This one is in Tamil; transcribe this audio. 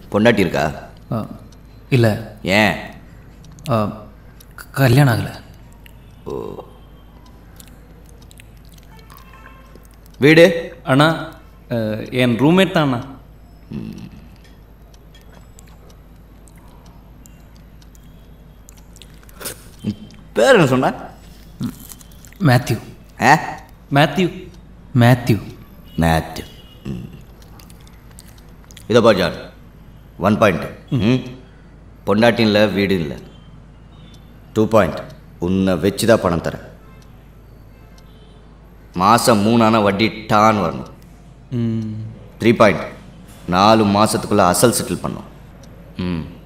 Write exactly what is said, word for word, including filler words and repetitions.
பொண்டாட்டி இருக்கா? இல்லை. ஏன்? கல்யாணம் ஆகலை. ஓ. வீடு? அண்ணா என் ரூம்மேட் தான் அண்ணா. பேர் என்ன சொன்ன? மேத்யூ. ஆ மேத்யூ மேத்யூ மேத்யூ. இதோ பா ஜான், ஒன் பாயிண்ட். ம் பொண்டாட்டி இல்லை, வீடு இல்லை. டூ பாயிண்ட், உன்னை வச்சு தான் பணம் தரேன். மாதம் மூணான வட்டி டான் வரணும். த்ரீ பாயிண்ட், நாலு மாதத்துக்குள்ளே அசல் செட்டில் பண்ணும். ம்